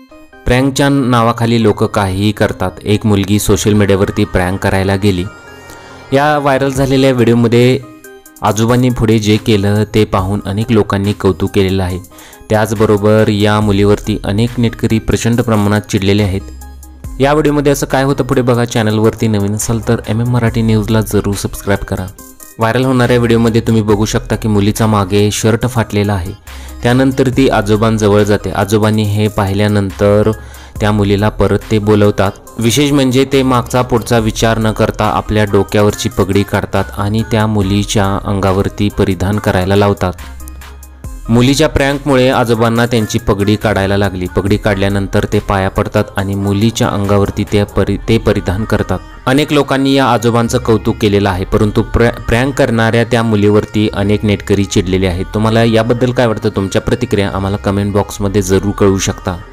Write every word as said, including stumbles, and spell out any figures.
प्रँकच्या नावाखाली लोक काहीही करतात। एक मुलगी सोशल मीडियावरती प्रँक करायला गेली। या व्हायरल झालेल्या व्हिडिओमध्ये आजोबांनी पुढे जे केलं ते पाहून अनेक लोकांनी कौतुक केलेलं आहे। त्याचबरोबर या मुलीवरती अनेक नेटकरी प्रचंड प्रमाणात चिडलेले आहेत। या व्हिडिओमध्ये असं काय होतं पुढे बघा। चॅनलवरती नवीन असाल तर एम एम मराठी न्यूजला जरूर सबस्क्राईब करा। व्हायरल होणाऱ्या व्हिडिओमध्ये तुम्ही बघू शकता की मुलीचा मागे शर्ट फाटलेला आहे। त्यानंतर ती आजोबांजवळ जाते। आजोबांनी हे पाहिल्यानंतर त्या मुलीला परत ते बोलवतात। विशेष म्हणजे ते मागचा पुढचा विचार न करता आपल्या डोक्यावरची पगडी काढतात आणि त्या मुलीच्या अंगावरती परिधान करायला लावतात। मुलीच्या प्रँकमुळे आजोबांना त्यांची पगडी काढायला लागली। पगडी काढल्यानंतर ते पाया पडतात आणि मुलीच्या अंगावरती ते परि ते परिधान करतात। अनेक लोकांनी या आजोबांचं कौतुक केलेलं आहे, परंतु प्र प्रँक करणाऱ्या त्या मुलीवरती अनेक नेटकरी चिडलेले आहेत। तुम्हाला याबद्दल काय वाटतं? तुमच्या प्रतिक्रिया आम्हाला कमेंट बॉक्समध्ये जरूर कळवू शकता।